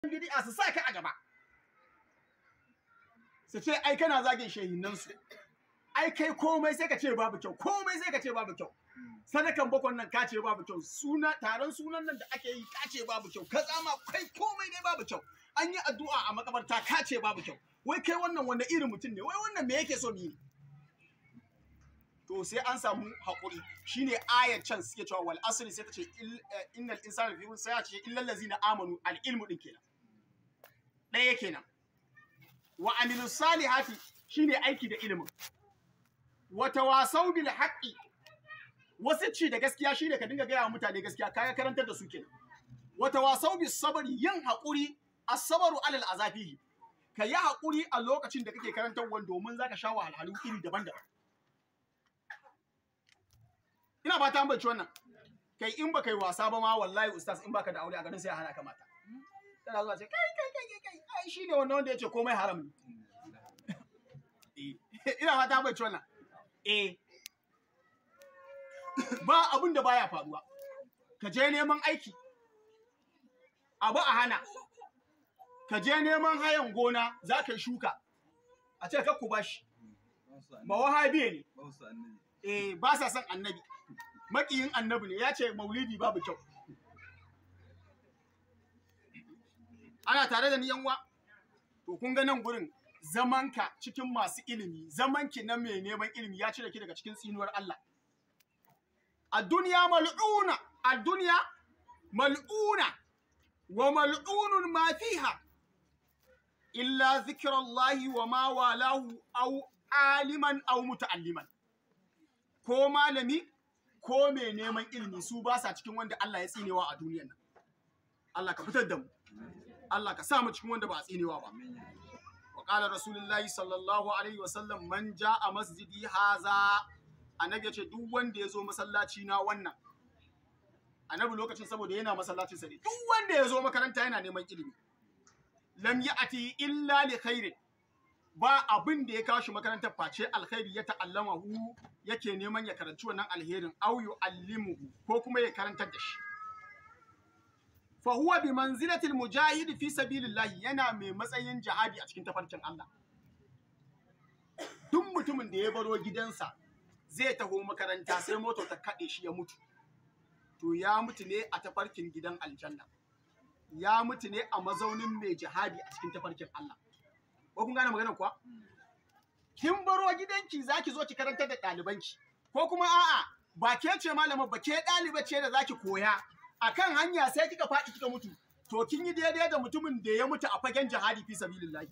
bid'a su sa ka a gaba su ce ai kana zagin shehinan su ai kai komai sai ka ce babu kyau, komai sai ka ce babu kyau. Sadakan bakon nan ka ce babu kyau, taron sunan nan da ake yi ka ce babu kyau, ka tsama kai komai dai babu kyau. An yi addu'a a makabarta ka ce babu kyau. Wai kai wannan wanda irin mutum ne, wai wannan me yake so mu yi? To sai an samu haƙuri, shine ayar can suke cewa wal asri sai ta ce innal insana fi sai ta ce illal ladzina amanu al ilmu din kenan. Ɗaya kenan. Wa amilus salihati shine aiki da ilimin. Wa tawasau bil haqqi wasu ci da gaskiya shine ka dinga gaya wa mutane gaskiya, kaga karantar da su kenan. Wa tawasau bis sabri yin haƙuri, as-sabru alal azafihi. Ka yi haƙuri a lokacin da kake karantarwa domin zaka sha wahalhalu iri daban-daban. Ina ba ta ambaci wannan. Kai in baka yi wasa ba ma wallahi ustaz in baka da aure a garin sai a hana ka mata. Tana zuwa ce kai ai shine wannan wanda yace komai haram ne. Ina ba ta ambaci wannan. Ba abin da baya faruwa. Ka je neman aiki. Abu a hana. Ka je neman hayan gona za ka yi shuka. A ce ka ku bashi. Ba wahabiye ne. Ba sa son annabi. Maƙiyin annabi ne ya ce maulidi babu kyau. Ana tare da ni yanwa? To kun ga nan gurin zamanka cikin masu ilimi, zamanki na mai neman ilimi ya cire ki daga cikin tsinuwar Allah. A duniya mal'una, a duniya mal'una wa mal'unun ma fiha illa zikrallahi wa ma walahu aw aliman aw muta'alliman. Ko malami ko mai neman ilimi su ba sa cikin wanda Allah ya tsinewa a duniyar nan. Allah ka fitar da mu. Allah ka sa mu cikin wanda ba a tsinewa ba. Wa qala rasulullahi sallallahu alaihi wa sallam man jaa masjidi haza. Annabi ya ce duk wanda ya zo masallaci na wannan. Annabi lokacin saboda yana masallacin sa ne. Duk wanda ya zo makaranta yana neman ilimi. Lam ya'ti illa li khairin. Ba abin da ya kawo shi makarantar face alkhairi ya ta'allamahu yake neman ya karanci wannan alherin aw yu'allimuhu ko kuma ya karantar da shi. Fa huwa bi manzilatil mujahid fi sabilillah, yana mai matsayin jihadi a cikin tafarkin Allah. Duk mutumin da ya baro gidansa zai taho makaranta sai moto ta kade shi ya mutu. To ya mutu ne a tafarkin gidan aljanna. Ya mutu ne a mazaunin mai jihadi a cikin tafarkin Allah. Ko kun gane maganar kuwa? Kin baro gidanki zaki zo ki karantar da ɗalibanki. Ko kuma a'a ba ke ce malama ba ke ɗaliba ce da zaki koya. Akan hanya sai kika faɗi kika mutu. To kin yi daidai da mutumin da ya mutu a fagen jihadi fi sabilillah.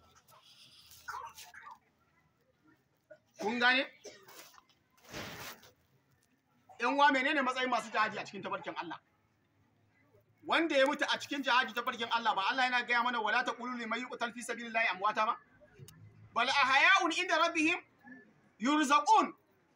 Kun gane? Yan uwa menene matsayin masu jihadi a cikin tabarkin Allah? Wanda ya mutu a cikin jihadi tabarkin Allah ba Allah yana gaya mana wala taqulu liman yuqtal fi sabilillah amwata ba? Bal ahya'un inda rabbihim yurzaqun.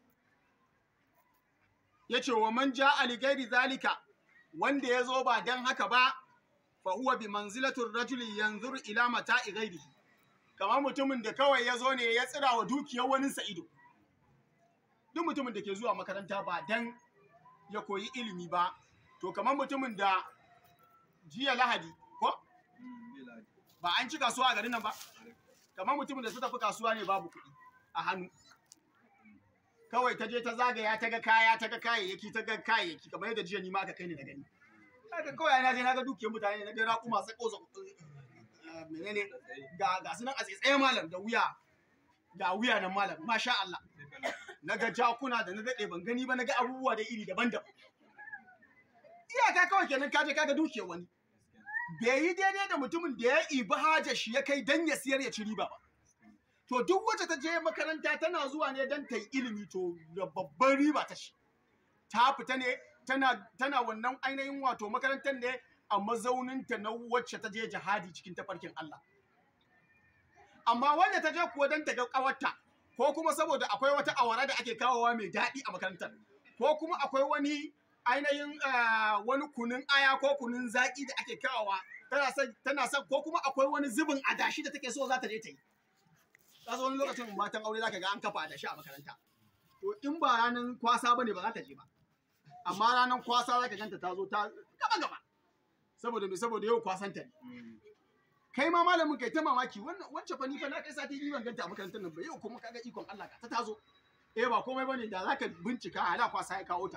Yace wa man ja'a li ghairi zalika, wanda yazo ba dan haka ba fa huwa bi manzilatur rajuli yanzuru ila mata'i ghairihi. Kamar mutumin da kawai yazo ne ya tsira wa dukiyar wani sa ido. Duk mutumin da ke zuwa makaranta ba dan ya koyi ilimi ba, to kamar mutumin da jiya Lahadi ko ba an ci kasuwa a garin nan ba, kamar mutumin da su tafi kasuwa ne babu kuɗi a hannu, kawai ta je ta zagaya ta ga kaya ta ga kayayyaki kamar yadda jiya ni ma aka kai ni da gani. Haka kawai na je na ga dukiyar mutane, na ga raƙuma sai kosa menene ga su nan a tsaye malam da wuya nan malam masha Allah. Na ga jakuna da na daɗe ban gani ba, na ga abubuwa da iri daban-daban. Iyaka kawai kenan kaje kaga dukiyar wani. Bai yi daidai da mutumin da ya ibi hajar shi ya kai dan ya siyar ya ci riba ba. To duk wacce ta je makaranta tana zuwa ne dan ta yi ilimi, to da babban riba ta shi. Ta fita ne tana wannan ainihin wato makarantar ne a mazauninta na wacce ta je jihadi cikin tafarkin Allah. Amma wanda ta je kuwa dan ta ga kawarta, ko kuma saboda akwai wata awara da ake kawowa mai daɗi a makarantar, ko kuma akwai wani ainihin wani kunun aya ko kunun zaƙi da ake kawowa tana son, ko kuma akwai wani zubin adashi da take so za ta je ta yi. Kaso wani lokacin matan aure zaka ga an kafa adashi a makaranta. To in ba ranar kwasa bane ba za ta je ba. Amma ranar kwasa zaka ganta ta zo ta gaba saboda me saboda yau kwasanta ne kai ma malamin kai ta mamaki wancan fa ni fa na kai sati biyu ban ganta a makarantar nan ba yau kuma kaga ikon Allah ka ta tazo ba komai bane da zaka bincika hala kwasa ya kawo ta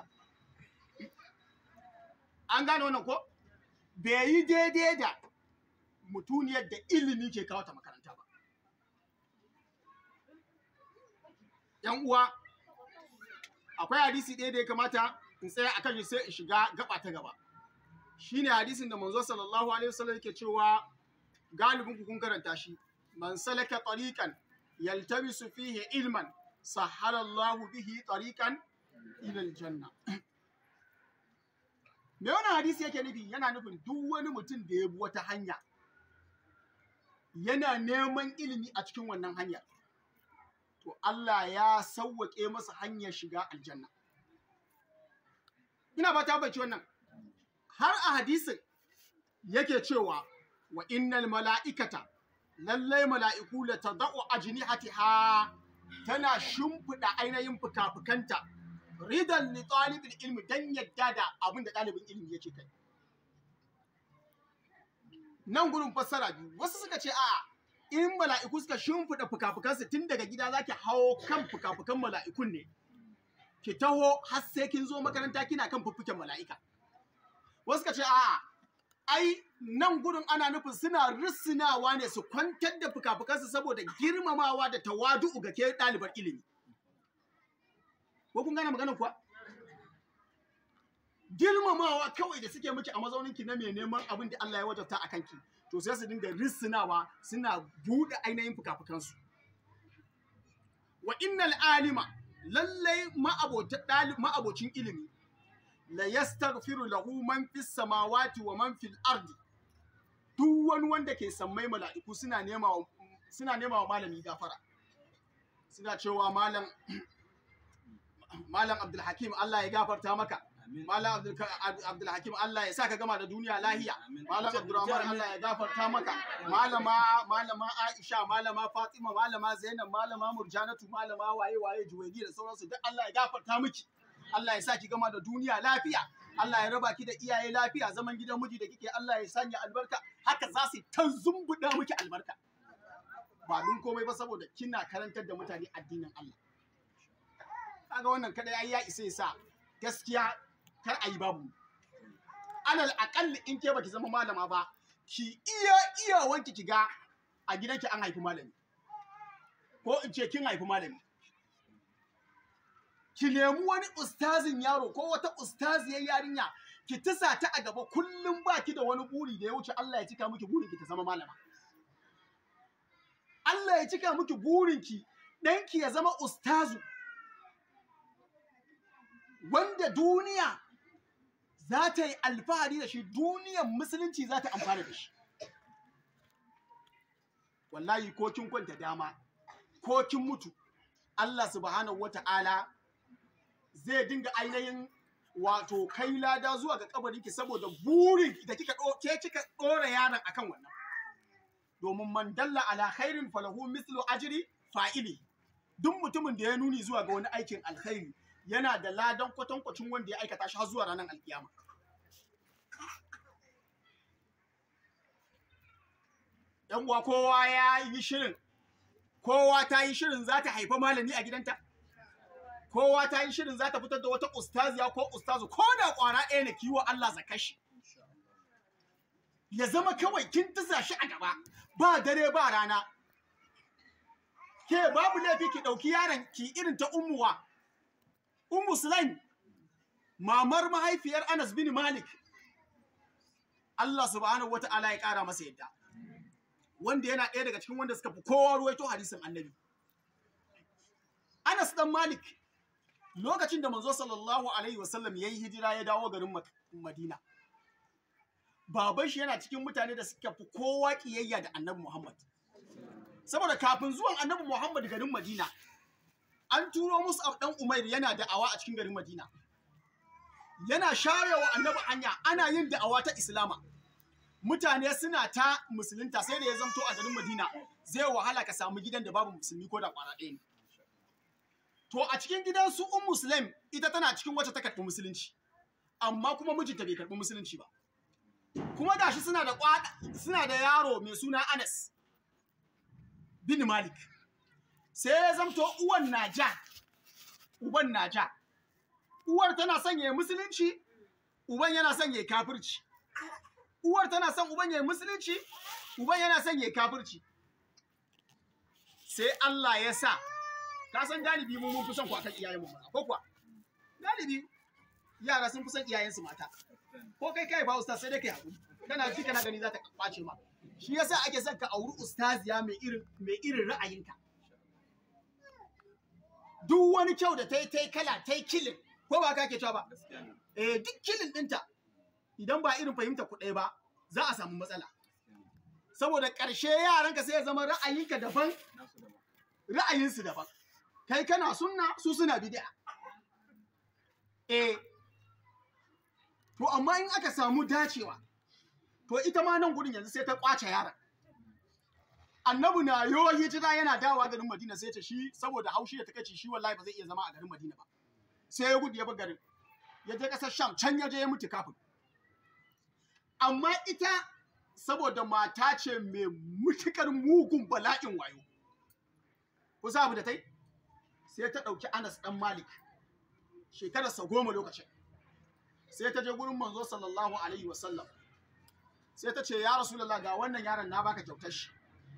an gane wannan ko bai yi daidai da mutuniyar da ilimi ke kawo ta makaranta ba yan uwa akwai hadisi ɗaya da ya kamata in tsaya akan shi sai in shiga gaba ta gaba shine hadisin da manzo sallallahu alaihi wasallam yake cewa galibin ku kun karanta shi man salaka tariqan yaltamisu fihi ilman sahhala Allahu bihi tariqan ila aljanna me wannan hadisi yake nufi yana nufin duk wani mutum da ya bi wata hanya yana neman ilimi a cikin wannan hanyar to Allah ya sauwake masa hanyar shiga aljanna ina ba ta bace wannan har a hadisin yake cewa wa innal mala'ikata lallai mala'iku la tadau ajnihatiha tana shimfida ainihin fuka-fukanta ridan li talibul ilmi dan yadda da abin da dalibin ilimi yake kai nan gurin fassara biyu wasu suka ce a'a in mala'iku suka shimfida fuka-fukansu tun daga gida zaki hawo kan fuka-fukan mala'ikun ne ki taho har sai kin zo makaranta kina kan fuffuken mala'ika wasu suka ce a'a ai nan gurin ana nufin suna risinawa ne su kwantar da fuka-fukansu saboda girmamawa da tawadu'u ga ke ɗalibar ilimi ko kun gane maganar kuwa girmamawa kawai da suke miki a mazauninki na mai neman abin da Allah ya wajabta a kanki to sai su dinga risinawa suna buɗe ainihin fuka-fukansu wa innal alima lallai ma'abocin ilimi la yastaghfiru lahu man fis samawati wa man fil ardi duk wani wanda ke sammai mala'iku suna nema wa malami gafara suna cewa malam Abdul Hakim Allah ya gafarta maka malam Abdul Hakim Allah ya saka gama da duniya lahiya malam Abdurrahman Allah ya gafarta maka malama Aisha malama Fatima malama Zainab malama Murjanatu malama waye Juwaidi da sauransu duk Allah ya gafarta miki Allah ya sa ki gama da duniya lafiya Allah ya raba ki da iyaye lafiya zaman gidan miji da kike Allah ya sanya albarka haka za su ta zumbuda miki albarka ba dun komai ba saboda kina karantar da mutane addinin Allah kaga wannan kada yayi ya isa yasa gaskiya kar ayi babu alal aqall in ke baki zama malama ba ki iya wanki ki ga a gidanki an haifi malami ko in ce kin haifi malami ki nemi wani ustazin yaro ko wata ustaziyar yarinya ki tisa ta a gaba kullum baki da wani buri da ya wuce Allah ya cika miki burin ki ta zama malama Allah ya cika miki burin ki danki ya zama ustazu wanda duniya za ta yi alfahari da shi duniyar musulunci za ta amfana da shi wallahi ko kin kwanta dama ko kin mutu Allah subhanahu wata'ala zai dinga ainihin wato kai lada zuwa ga kabarinki saboda burin da kika dora yaron akan wannan domin man dalla ala khairin falahu mithlu ajri fa'ili duk mutumin da ya nuni zuwa ga wani aikin alkhairi yana da ladan kwatankwacin wanda ya aikata shi har zuwa ranar alkiyama yan uwa kowa ya yi shirin kowa ta yi shirin za ta haifa malami a gidanta kowa ta yi shirin za ta fitar da wata ustaziya ko ustazu ko da kwara ɗaya na kiwo Allah zakashi ya zama kawai kin tisa shi a gaba ba dare ba rana ke babu laifi ki ɗauki yaron ki irin ta Ummu Sulaim mamar mahaifiyar Anas bin Malik Allah subhanahu wata'ala ya ƙara masa yadda wanda yana ɗaya daga cikin wanda suka fi kowa ruwaito hadisin annabi Anas dan Malik lokacin da manzo sallallahu alaihi wasallam yayi hijira ya dawo garin Madina baban shi yana cikin mutane da suka fi kowa kiyayya da Annabi Muhammad saboda kafin zuwan Annabi Muhammad garin Madina an turo musu dan Umair yana da'awa a cikin garin Madina yana sharewa Annabi hanya ana yin da'awa ta Islama mutane suna ta musulunta sai da ya zamto a garin Madina zai wahala ka samu gidan da babu musulmi ko da kwara ɗaya ne to a cikin gidan su Sulaim ita tana cikin wacce ta karɓi musulunci amma kuma mijinta bai karɓi musulunci ba kuma gashi suna da yaro mai suna Anas bin Malik. Sai ya zamto uwan na ja, uban na ja. Uwar tana son yayi musulunci, uban yana son yayi kafirci. Uwar tana son uban yayi musulunci, uban yana son yayi kafirci. Sai Allah ya sa, ka san galibi mun fi son ku akan iyayen mu ko kuwa? Galibi yara sun fi son iyayensu mata. Ko kai ba ustaz sai dai kai hakuri. Kana ji kana gani za ta kwace ma. Shi yasa ake son ka auri ustaziya mai irin ra'ayinka. Duk wani kyau da ta yi kala ta yi kilin, ko ba ka ke cewa ba? Duk kilin ɗinta idan ba irin fahimta ku ɗaya ba za a samu matsala. Saboda ƙarshe yaranka sai ya zama ra'ayinka daban, ra'ayinsu daban. Kai kana sunna, su suna bid'a. To amma in aka samu dacewa, to ita ma nan gudun yanzu sai ta kwace yaron. Annabi na yo hijira yana dawowa garin Madina sai ta shi saboda haushi da takeici shi wallahi ba zai iya zama a garin Madina ba. Sai ya gudu ya bar garin. Ya je kasar Sham, can ya je ya mutu kafin. Amma ita saboda mata ce mai mutukar mugun bala'in wayo. Ku sa abu da tai? Sai ta dauki Anas dan Malik. Shekararsa 10 lokacin. Sai ta je gurin manzo sallallahu alaihi wasallam. Sai ta ce ya Rasulullah ga wannan yaron na baka kyautar shi.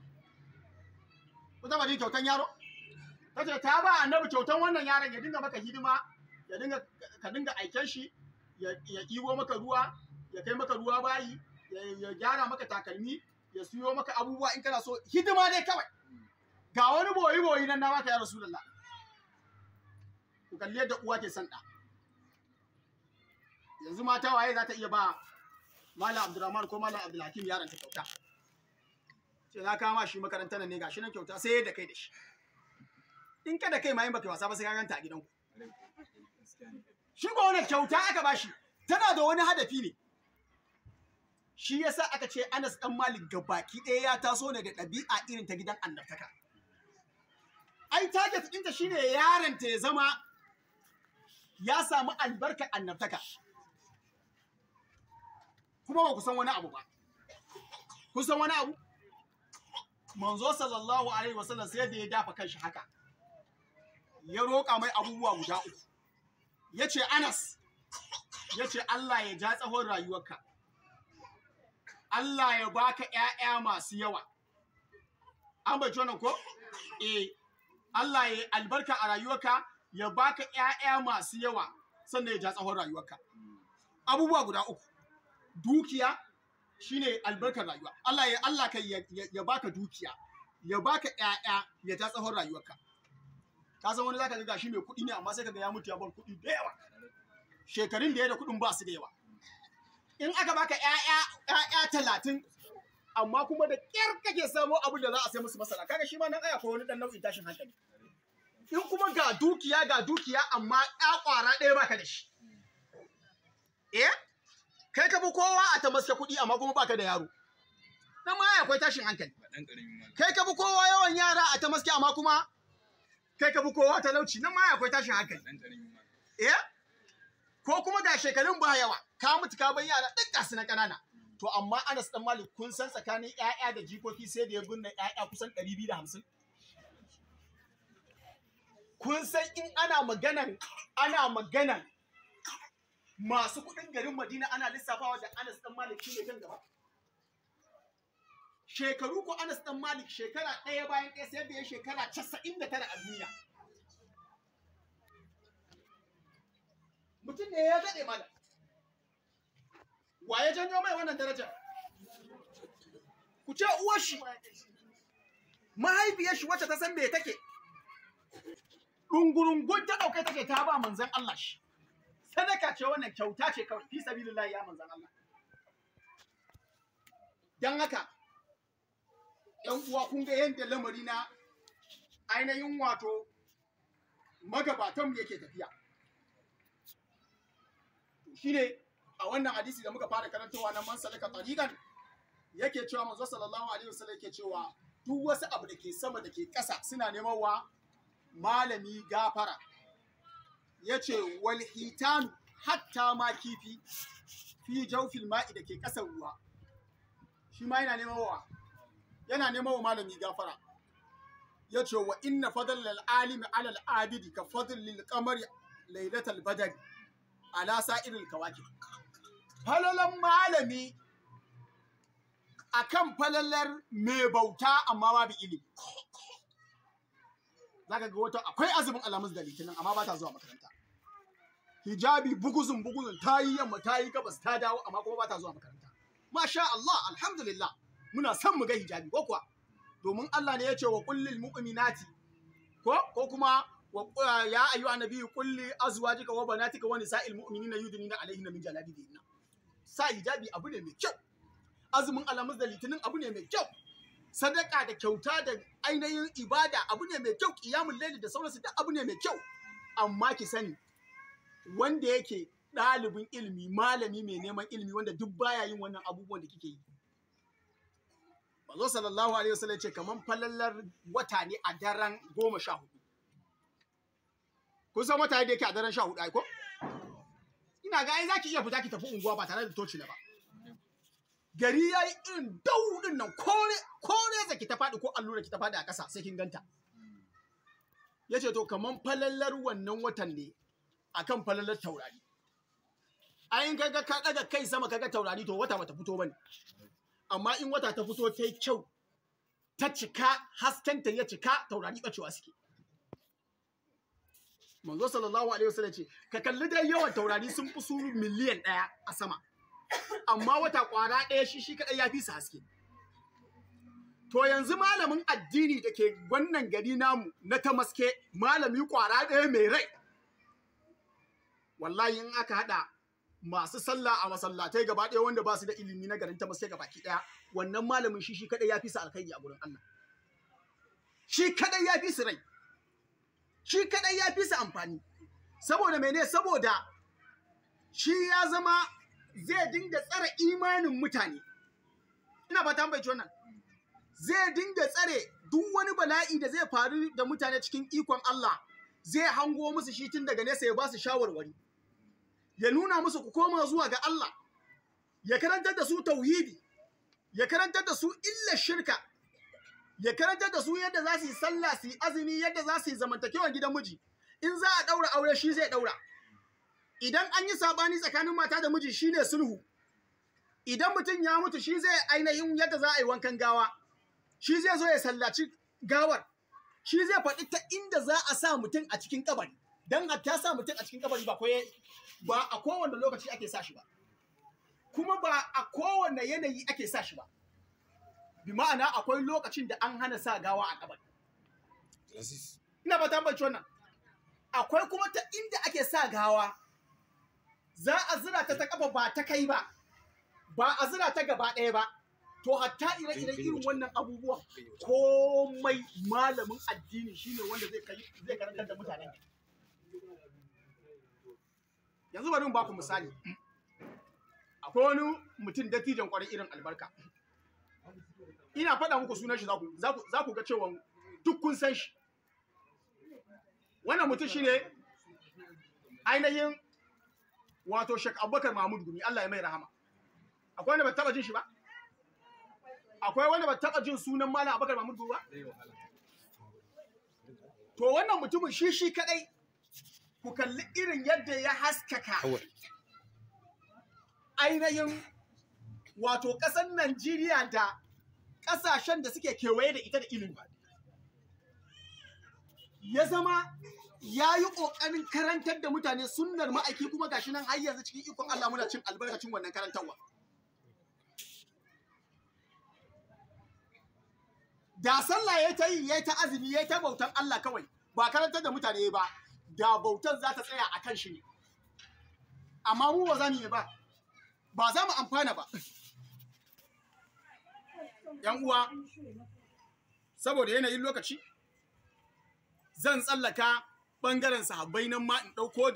Ku taba jin kyautan yaro? Ta ce ta ba annabi kyautan wannan yaron ya dinga maka hidima, ka dinga aiken shi, ya iwo maka ruwa, ya kai maka ruwa bayi, ya gyara maka takalmi, ya siyo maka abubuwa in kana so, hidima dai kawai. Ga wani boyi nan na baka ya Rasulullah. Ku kalli yadda uwa ke son ɗa. Yanzu mata waye za ta iya ba Malam Abdulrahman ko Malam Abdulhakim yaron ta kyauta? Ce na kama shi makarantar ne gashi nan kyauta sai da kai da shi. In ka da kai ma yin baka wasa ba sai ka ganta a gidanku. Shi ko wannan kyauta aka bashi, tana da wani hadafi ne. Shi yasa aka ce Anas dan Malik gabaki ɗaya ya taso ne da ɗabi'a irin ta gidan annabtaka. Ai target ɗinta shine yaron ta ya zama ya samu albarkar annabtaka. Kuma ba ku san wani abu ba. Kun san wani abu? Manzo sallallahu alaihi wasallam sai da ya dafa kanshi haka. Ya roƙa mai abubuwa guda 3. Yace Anas, yace Allah ya ja tsawon rayuwarka. Allah ya baka ƴaƴa masu yawa. An bai wannan ko? Allah ya albarka a rayuwarka, ya baka ƴaƴa masu yawa, sannan ya ja tsawon rayuwarka. Abubuwa guda 3. Dukiya shine albarkar rayuwa. Allah kai ya baka dukiya, ya baka ƴaƴa, ya ja tsawon rayuwarka. Ka san wani zaka ga gashi mai kuɗi ne amma sai kaga ya mutu ya bar kuɗi da yawa. Shekarun da ya da kuɗin ba su da yawa. In aka baka ƴaƴa 30 amma kuma da ƙyar kake samo abin da za a sai musu masara, kaga shi ma nan aya ko wani dan nau'in tashin hankali. In kuma ga dukiya amma ɗa ƙwara ɗaya baka da shi. Kai ka bi kowa a Tamaské kuɗi amma kuma baka da yaro. Nan ma akwai tashin hankali. Kai ka bi kowa yawan yara a Tamaské amma kuma kai ka bi kowa talauci. Nan ma akwai tashin hankali. Ko kuma ga shekarun ba yawa, ka mutu ka bar yara duk gasu na ƙanana. To amma Anas dan Malik kun san tsakanin ƴaƴa da jikoki sai da ya binne ƴaƴa kusan 250. Kun san in ana maganan masu kuɗin garin Madina ana lissafawa da Anas dan Malik shi ne kan gaba. Shekaru ko Anas dan Malik shekara ɗaya bayan ɗaya sai da ya shekara 99 a duniya. Mutum ne ya daɗe mana. Wa ya janyo mai wannan daraja? Ku ce uwar shi, mahaifiyar shi wacce ta san me take. Ɗungurungun ta ɗaukai take ta ba manzon Allah shi. Sadaka ce wannan, kyauta ce kawai fi sabilillahi ya manzon Allah. Dan haka ‘yan uwa kun ga yadda lamari na ainihin wato magabatanmu yake tafiya. Shi ne a wannan hadisi da muka fara karantawa na man salaka tariqan yake cewa manzo sallallahu alaihi wasallam yake cewa duk wasu abu da ke sama da ke ƙasa suna neman wa malami gafara. Yace wal hitan hatta ma kifi fi jawfil ma'i da ke kasar ruwa shi ma yana neman wa malami gafara yace wa inna fadlal alimi ala al abidi ka fadlil qamari lailatal badri ala sa'iril kawakib falalan malami akan falalar mai bauta amma babu ilimi zaka ga wata akwai azumin alamus da litinin amma ba ta zuwa makaranta hijabi buguzun ta yi yamma ta yi gabas ta dawo amma kuma ba ta zuwa makaranta masha Allah alhamdulillah muna son mu ga hijabi ko kuwa domin Allah ne ya ce wa kullil mu'minati ko kuma ya ayyuha nabiyyu kulli azwajika wa banatika wa nisa'il mu'minina yudnina alaihinna min jalabibihinna sa hijabi abu ne mai kyau azumin alamus da litinin abu ne mai kyau sadaka da kyauta da ainihin ibada abu ne mai kyau qiyamul layli da sauransu duk abu ne mai kyau amma ki sani wanda yake ɗalibin ilimi malami mai neman ilimi wanda duk baya yin wannan abubuwan da kike yi Manzo sallallahu alaihi wasallam ce kaman falallar wata ne a daren 14 kun san wata da yake a daren 14 ai ko ina ga ai zaki iya fita ki tafi unguwa ba tare da toci na ba gari yayi irin daudin nan kore zaki ta faɗi ko allura ki ta faɗi a ƙasa sai kin ganta yace to kaman falallar wannan watan ne akan falalar taurari ayin kaga ka daga kai sama kaga taurari to wata bata fito bane amma in wata ta fito ta yi kyau ta cika haskenta ya cika taurari bacewa suke manzo sallallahu alaihi wasallam ce ka kalli dai yawan taurari sun fi su miliyan 1 a sama amma wata kwara ɗaya shi kadai ya fi su haske to yanzu malamin addini da ke wannan gari namu na Tamaské malami kwara ɗaya mai rai wallahi in aka hada masu sallah a masallatai gaba ɗaya wanda ba su da ilimi na garin Tamaské gabaki ɗaya wannan malamin shi kadai ya fi su alkhairi a gurin Allah shi kadai ya fi su rai shi kadai ya fi su amfani saboda mene saboda shi ya zama zai dinga tsare imanin mutane ina ba ta ambaci wannan zai dinga tsare duk wani bala'i da zai faru da mutane cikin ikon Allah zai hango musu shi tun daga nesa ya ba su shawarwari ya nuna musu ku koma zuwa ga Allah ya karantar da su tauhidi ya karantar da su illa shirka ya karantar da su yadda za su yi sallah su yi azumi yadda za su yi zamantakewan gidan miji in za a daura aure shi zai daura idan an yi sabani tsakanin mata da miji shine sulhu idan mutum ya mutu shi zai ainihin yadda za a yi wankan gawa shi zai zo ya sallaci gawar shi zai faɗi ta inda za a sa mutum a cikin kabari dan hatta sa mutum a cikin kabari ba a kowane lokaci ake sa shi ba kuma ba a kowane yanayi ake sa shi ba bi ma'ana akwai lokacin da an hana sa gawa a kabari ina ba ta bace wannan akwai kuma ta inda ake sa gawa za a zira ta kafa ba ta kai ba a zira ta gaba ɗaya ba to hatta irin wannan abubuwan komai malamin addini shine wanda zai karantar da mutanen yanzu bari mu ba ku misali akwai wani mutum dattijan kwarai irin albarka ina faɗa muku sunan shi za ku ga cewa duk kun san shi wannan mutum shine ainihin wato Sheikh Abubakar Mahmud Gumi Allah ya mai rahama akwai wanda ba taba jin shi ba akwai wanda ba taba jin sunan Malam Abubakar Mahmud Gumi ba to wannan mutumin shi kadai ku kalli irin yadda ya haskaka ainihin wato ƙasar Najeriya da ƙasashen da suke kewaye da ita da ilimi ya zama ya yi ƙoƙarin karantar da mutane sunnar ma'aiki kuma gashi nan har yanzu cikin ikon Allah muna cin albarkacin wannan karantarwa da sallah ya ta yi ya ta azumi ya ta bautan Allah kawai ba karantar da mutane ba da bautan za ta tsaya a kan shi ne amma mu ba za mu yi ba za mu amfana ba yan uwa saboda yanayin lokaci zan tsallaka bangaren sahabbai nan ma in dauko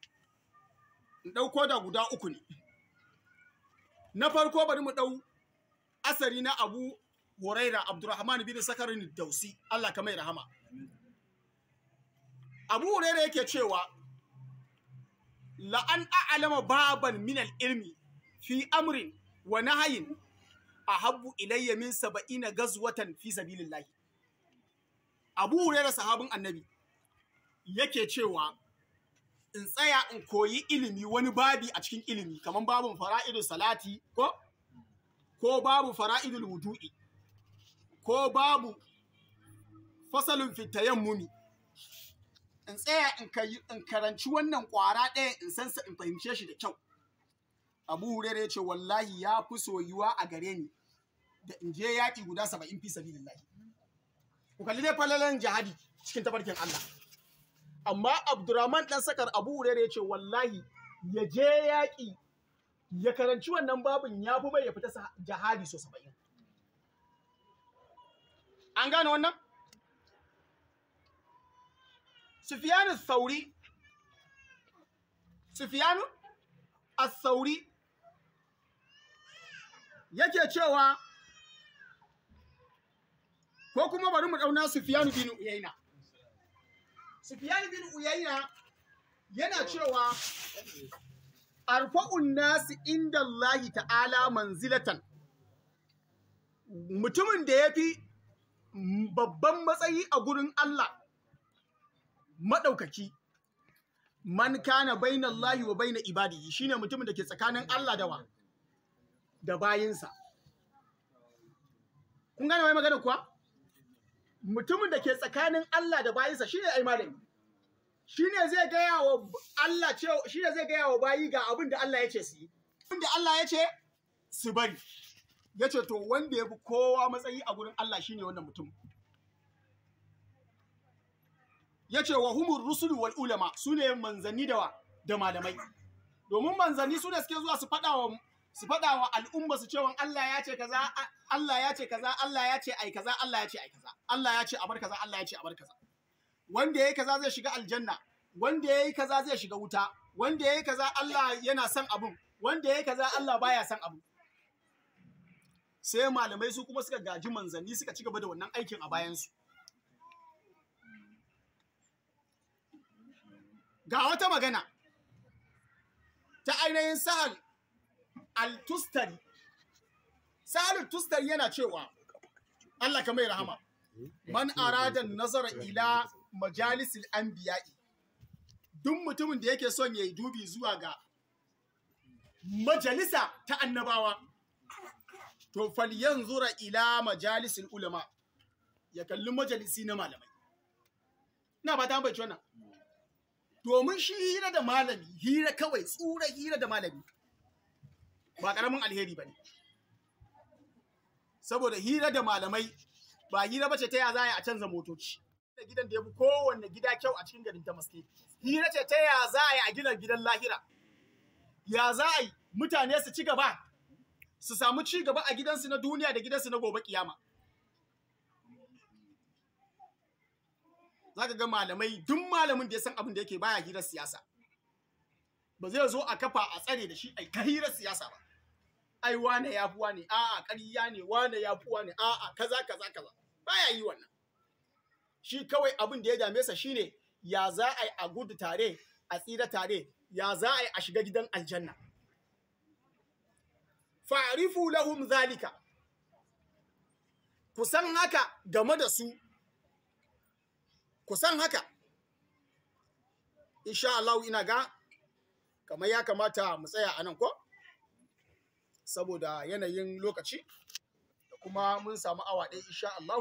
da guda uku ne na farko bari mu dau asari na Abu Huraira Abdurrahman bin Sakarin Dausi Allah ka mai rahama Abu Huraira yake cewa la an a'lama baban min al-ilmi fi amrin wa nahyin ahabbu ilayya min 70 gazwatan fi sabilillah. Abu Hurairah sahabin Annabi yake cewa in tsaya in koyi ilimi wani babi a cikin ilimi kaman babun fara'idul salati ko babu fara'idul wudu'i ko babu fasalun fi tayammumi, in tsaya in karanci wannan kwara ɗaya in san sa in fahimce shi da kyau. Abu Hurairah ya ce wallahi ya fi soyuwa a gare ni da in je yaƙi guda 70 fi sabilillah. Ku kalli dai falalan jihadi cikin tabarkin Allah. Amma Abdurrahman dan Sakar Abu Hurairah ya ce wallahi ya je yaƙi ya karanci wannan babin ya fi mai ya fita jihadi so 70. An gane wannan? Sufyanu al-Thawri yake cewa ko kuma bari mu dauna Sufyanu bin Uyayna. Sufyanu bin Uyayna yana cewa arfa'un nasi inda Allah ta'ala manzilatan, mutumin da ya fi babban matsayi a gurin Allah maɗaukaki, man kana baina Allah wa baina ibadihi, shine mutumin da ke tsakanin Allah da bayinsa. Kun gane wai magana kuwa? Mutumin da ke tsakanin Allah da bayinsa shine ai malami. Shine zai gaya wa Allah cewa shine zai gaya wa bayi ga abin da Allah ya ce su yi. Abin da Allah ya ce su bari. Ya ce to wanda ya fi kowa matsayi a gurin Allah shine wannan mutum. Ya ce wa humur rusulu wal ulama, su ne manzanni da malamai. Domin manzanni su ne suke zuwa su faɗa wa al'umma su cewa Allah ya ce kaza, Allah ya ce kaza, Allah ya ce ai kaza, Allah ya ce ai kaza, Allah ya ce a bar kaza, Allah ya ce a bar kaza. Wanda yayi kaza zai shiga aljanna, wanda yayi kaza zai shiga wuta, wanda yayi kaza Allah yana son abun, wanda yayi kaza Allah baya son abun. Sai malamai su kuma suka gaji manzanni suka ci gaba da wannan aikin a bayansu. Ga wata magana ta ainihin Sahal al-Tustari. Sahal al-Tustari yana cewa, Allah ka mai rahama, man arada nazara ila majalisil anbiya'i, duk mutumin da yake son yayi dubi zuwa ga majalisa ta annabawa, to falyanzura ila majalisil ulama, ya kalli majalisi na malamai. Ina ba ta bace wannan. Domin shi hira da malami, hira kawai, tsura hira da malami, ba ƙaramin alheri ba ne. Saboda hira da malamai ba hira bace ta ya za a canza motoci. Da gidan da ya fi kowanne gida kyau a cikin garin Tamaské. Hira ce ta ya za a gina gidan lahira. Ya za a yi mutane su ci gaba, su samu ci gaba a gidansu na duniya da gidansu na gobe kiyama. Za ka ga malamai, duk malamin da ya san abin da yake baya hirar siyasa. Ba zai zo a kafa a tsare da shi ai ka hirar siyasa ba. Ai wane ya fi wane, a'a ƙarya ne, wane ya fi wane, a'a kaza. Baya yi wannan. Shi kawai abin da ya dame sa shine ya za a yi a gudu tare, a tsira tare, ya za a yi a shiga gidan aljanna. Fa'rifu lahum zalika. Ku san haka game da su. Ku san haka, insha Allah ina ga kamar ya kamata mu tsaya a nan ko? Saboda yanayin lokaci da kuma mun samu awa ɗaya insha Allah.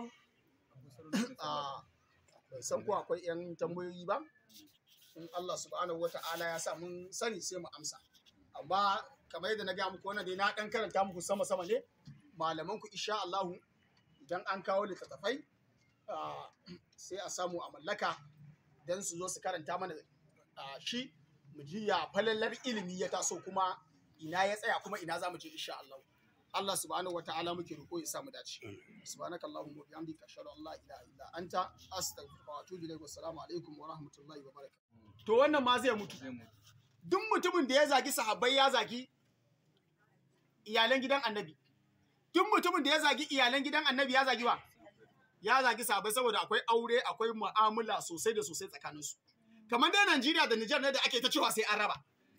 Bai san ko akwai 'yan tambayoyi ba? In Allah subhanahu wa ta'ala ya sa mun sani sai mu amsa. Amma kamar yadda na gaya muku wannan dai na ɗan karanta muku sama ne, malamanku insha Allah idan an kawo littattafai sai a samu a mallaka don su zo su karanta mana shi mu ji ya falallar ilimi ya taso kuma ina ya tsaya kuma ina za mu je insha Allah. Allah subhanahu wa ta'ala muke roƙo ya samu dace. Subhanakallahumma wa bihamdika ashhadu an la ilaha illa anta astaghfiruka wa atubu ilayk. Assalamu alaikum wa rahmatullahi wa barakatuh. To wannan ma zai mutu. Duk mutumin da ya zagi sahabbai ya zagi iyalan gidan Annabi. Duk mutumin da ya zagi iyalan gidan Annabi ya zagi wa? Ya zagi sahabbai saboda akwai aure, akwai mu'amala sosai da sosai tsakaninsu. Kamar dai Najeriya da Nijar ne da ake ta cewa sai an raba.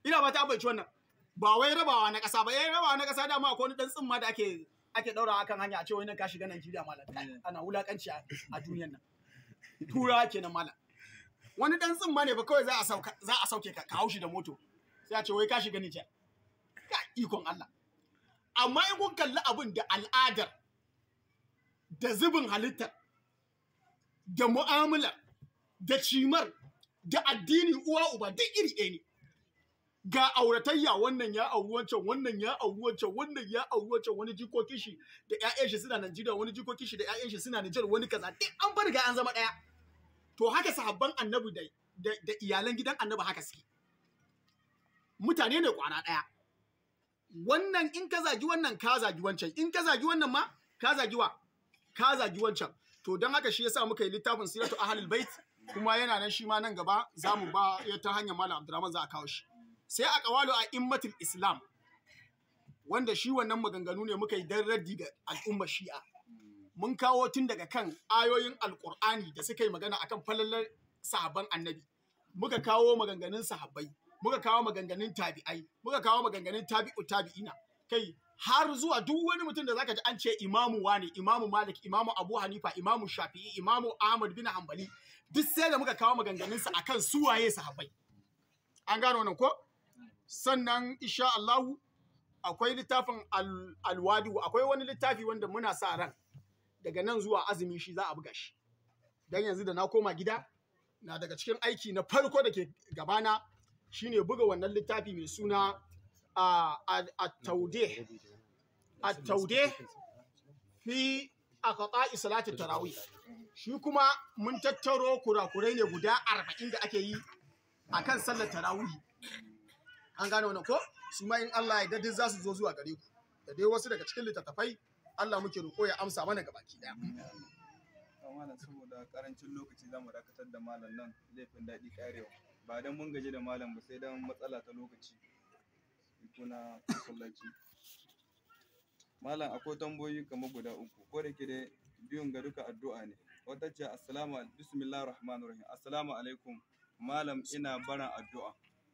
ina ba ta abaici wannan ba wai rabawa na ƙasa ba rabawa na ƙasa dama akwai wani dan tsimma da ake daurawa kan hanya a ce wai nan ka shiga Najeriya malam ana wulakanci a duniyar nan turawa kenan malam wani dan tsimma ne ba kawai za a sauke ka haushi da moto sai a ce wai ka shiga Nijar ka ikon Allah amma in kun kalli abin da al'adar da zubin halittar da mu'amalar da cimar da addini uwa uba duk iri ɗaya ne ga auratayya wannan ya auri wancan wannan ya auri wancan wannan ya auri wancan wani jikokin shi da ƴaƴan shi suna Najeriya wani jikokin shi da ƴaƴan shi suna Nijar wani kaza duk an bar ga an zama ɗaya to haka sahabban annabi da iyalan gidan annabi haka suke mutane ne kwana ɗaya wannan in ka zagi wannan ka zagi wancan in ka zagi wannan ma ka zagi wancan to don haka shi yasa muka yi littafin siratu ahlul bait kuma yana nan shi ma nan gaba zamu ba ta hanyar malam Abdurrahman za a kawo shi sai a kawalu a immatul islam wanda shi wannan maganganu ne muka yi dan raddi ga al'ummar shi'a mun kawo tun daga kan ayoyin alqur'ani da suka yi magana akan falalar sahabban annabi muka kawo maganganun sahabbai muka kawo maganganun tabi'ai muka kawo maganganun tabi'ina kai har zuwa duk wani mutum da zaka ji an ce imamu wane imamu malik imamu abu hanifa imamu shafi'i imamu ahmad bin hanbali duk sai da muka kawo maganganunsa akan suwaye sahabbai an gano wannan ko sannan insha Allah akwai littafin alwadi akwai wani littafi wanda muna sa ran daga nan zuwa azumi shi za a buga shi dan yanzu da na koma gida na daga cikin aiki na farko da ke gabana shine buga wannan littafi mai suna at-tawdih fi aqta'i salati tarawih shi kuma mun tattaro kurakurai ne guda 40 da ake yi akan sallar tarawih an gane wannan ko su ma in Allah ya dade za su zo zuwa gare ku da dai wasu daga cikin littattafai Allah muke roƙo ya amsa mana gabaki daya malam saboda karancin lokaci zamu dakatar da malam nan laifin daɗi karewa ba dan mun gaji da malam ba sai dan matsala ta lokaci kuna sallaci malam akwai tambayoyi kamar guda uku ko da ke da biyun ga duka addu'a ne wata ce bismillahir rahmanir rahim assalamu alaikum malam ina baran addu'a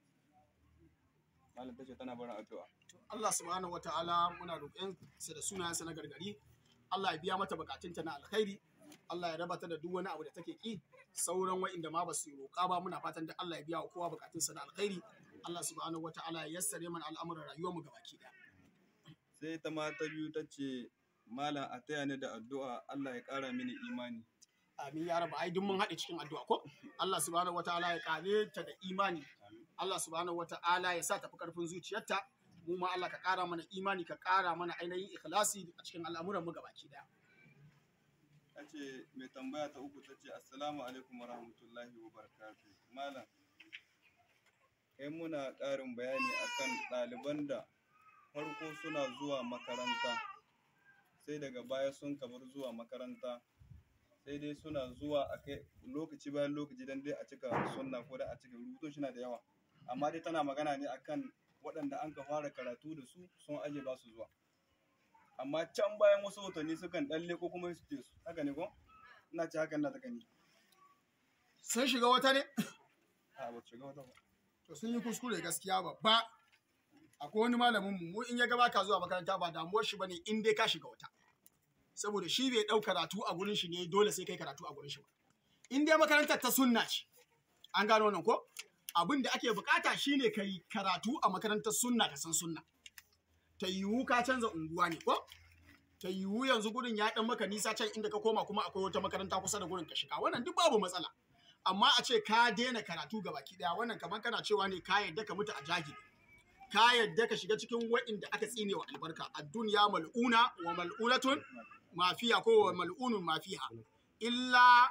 malam tace tana baran addu'a Allah subhanahu wataala muna roƙon sa da sunayensa na gargari Allah ya biya mata bukatunta na alkhairi Allah ya raba ta da duk wani abu da take ki sauran wa'inda ma ba su roƙa ba muna fatan da Allah ya biya wa kowa bukatunsa na alkhairi Allah subhanahu wataala ya yassare mana al'amuran rayuwar mu gabaki daya sai ta ma ta biyu tace malam a taya ni da addu'a Allah ya ƙara mini imani amin ya rabu ai duk mun haɗe cikin addu'a ko Allah subhanahu wataala ya kare ta da imani Allah subhanahu wataala ya sa tafi karfin zuciyarta mu ma Allah ka ƙara mana imani ka ƙara mana ainihin ikhlasi a cikin al'amuran mu gabaki daya tace mai tambaya ta uku tace assalamu alaikum wa rahmatullahi wa barakatuh malam kai muna ƙarin bayani akan ɗaliban da farko suna zuwa makaranta sai daga baya sun kabar zuwa makaranta sai dai suna zuwa a kai lokaci bayan lokaci dan dai a cika sunna ko da a cika rubutun shi na da yawa amma dai tana magana ne akan waɗanda an ka fara karatu da su sun aje ba su zuwa amma can bayan wasu watanni sukan ɗalle ko kuma su ce su haka ne ko ina ce hakan na ta gani sun shiga wata ne a ba shiga wata ba to sun yi kuskure gaskiya babba akwai wani malamin mu in ya ga baka zuwa makaranta ba damuwar shi bane in dai ka shiga wata saboda shi bai dau karatu a gurin shi ne dole sai kai karatu a gurin shi ba in dai makarantar ta sunna ce an gano wannan ko abin da ake bukata shine kai karatu a makarantar sunna ka san sunna ta yiwu ka canza unguwa ne ko ta yiwu yanzu gurin ya dan maka nisa can inda ka koma kuma akwai wata makaranta kusa da gurin ka shiga wannan duk babu matsala amma a ce ka daina karatu gabaki daya wannan kamar kana cewa ne ka yadda ka mutu a jahili ka yadda ka shiga cikin wa'inda aka tsine wa albarka ad-dunya mal'una wa mal'unatun ma fiha ko wa mal'unun ma fiha illa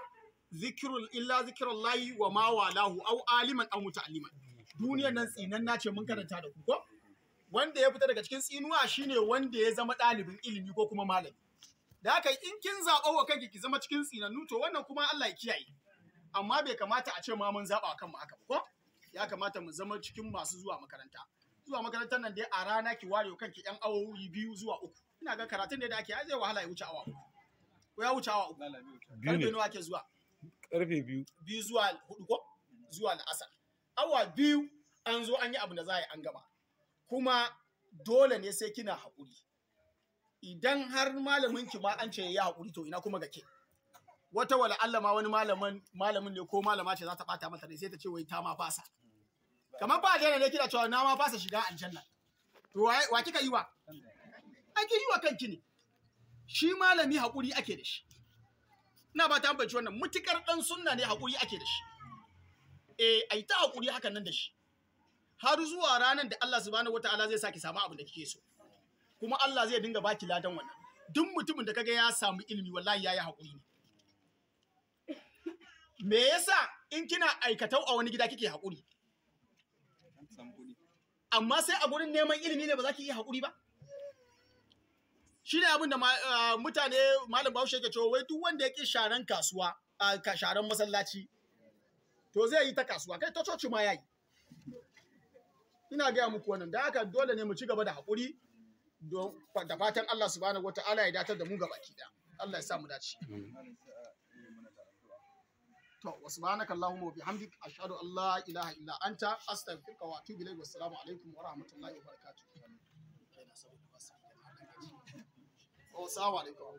zikrullahi wa ma walahu aw aliman aw muta'alliman duniyar nan tsinan nace mun karanta da ku ko wanda ya fita daga cikin tsinuwa shine wanda ya zama ɗalibin ilimi ko kuma malami da haka in kin zaɓa wa kanki ki zama cikin tsinannu to wannan kuma Allah ya kiyaye amma bai kamata a ce ma mun zaɓa kanmu haka ba ko ya kamata mu zama cikin masu zuwa makaranta zuwa makarantar nan dai a rana ki ware kanki yan awowi 2 zuwa 3 ina ga karatun da ake zai wahala ya wuce awa 3 ko ya wuce awa 3 karfe nawa ake zuwa karfe 2 zuwa 4 ko zuwa al'asar awa 2 an zo an yi abu da za a yi an gama, kuma dole ne sai kina haƙuri. Idan har malamin ki ma an ce ya haƙuri to ina kuma ga ke. Wata wala Allah ma wani malamin ne ko malama ce za ta bata mata ne sai ta ce wai ta ma fasa. Kamar ba da ne kina cewa na ma fasa shiga aljanna. To wa kika yi wa? Ake yi wa kanki ne. Shi malami haƙuri ake da shi. Ina ba ta ambaci wannan mutukar dan sunna ne haƙuri ake da shi. Ai ta haƙuri hakan nan da shi. Har zuwa ranar da Allah subhanahu wataala zai saki samu abin da kike so. Kuma Allah zai dinga baki ladan wannan. Duk mutumin da kaga ya samu ilimi wallahi yayi haƙuri ne. Me yasa in kina aikatau a wani gida kike haƙuri? Amma sai a gurin neman ilimi ne ba za ki iya haƙuri ba? Shi ne abin da mutane malam Bahaushe yake cewa wai duk wanda ya ƙi sharan kasuwa, sharan masallaci, to zai yi ta kasuwa, kai ta coci ma ya yi. Ina gaya muku wannan, da haka dole ne mu ci gaba da haƙuri da fatan Allah subhanahu wata'ala ya datar da mu gabaki da. Allah ya sa mu dace. To, wa subhanaka Allahumma wa bihamdik ashhadu an la ilaha illa anta astaghfiruka wa atubu ilayk. Wassalamu alaikum wa rahmatullahi wa barakatuh. Assalamu alaikum.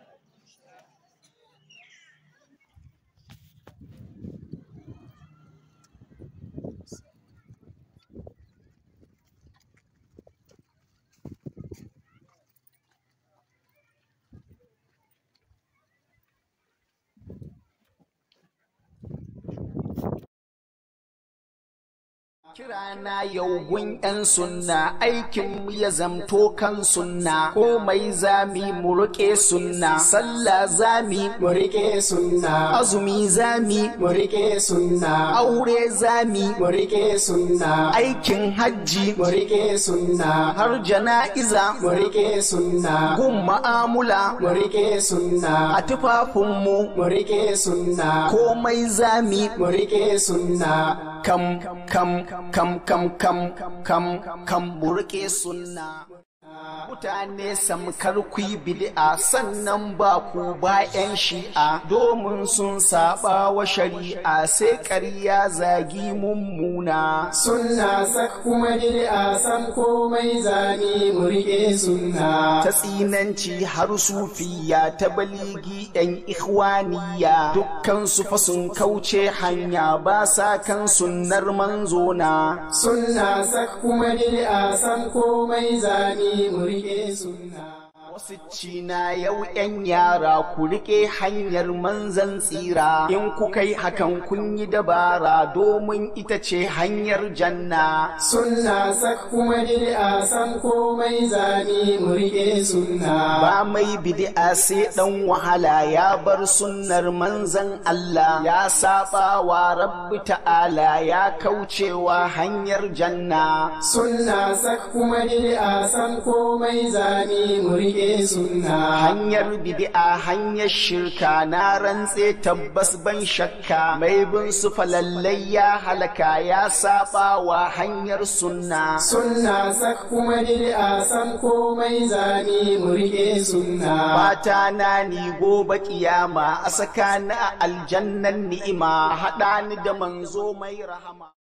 Kirana yau gun 'yan sunna, aikinmu ya zamto kan sunna, komai zami mu riƙe sunna, sallah zami mu riƙe sunna, azumi zami mu riƙe sunna, aure zami mu riƙe sunna, aikin hajji mu riƙe sunna, har jana'iza mu riƙe sunna, gun ma'amula mu riƙe sunna, a tufafinmu mu riƙe sunna, komai zami mu riƙe sunna, kam burke sunna. Mutane samkar ku yi bid'a sannan ba ku ba 'yan shi'a, domin sun saba wa shari'a sai ƙarya zagi mummuna. Sunna sak kuma bid'a san komai zani mu riƙe sunna. Ta tsinanci har sufiya ta baligi 'yan ikhwaniya, dukkan su fa sun kauce hanya ba sa kan sunnar manzona. Sunna sak kuma bid'a san komai zani mu riƙe sunna. Wasu cina yau 'yan yara ku riƙe hanyar manzan tsira, in ku kai hakan kun yi dabara domin ita ce hanyar janna. Sunna sak kuma bid'a san komai zani mu riƙe sunna. Ba mai bid'a sai ɗan wahala ya bar sunnar manzan Allah, ya saba wa Rabbi ta'ala ya kaucewa hanyar janna. Sunna sak kuma bid'a san komai zani mu riƙe sunna. Hanyar bid'a hanyar shirka na rantse tabbas ban shakka, mai bin su falallai ya halaka ya saba wa hanyar sunna. Sunna sak kuma bid'a san komai zani mu riƙe sunna. Fata na ni gobe kiyama a saka ni a aljannan ni'ima, a haɗa ni da manzo mai rahama.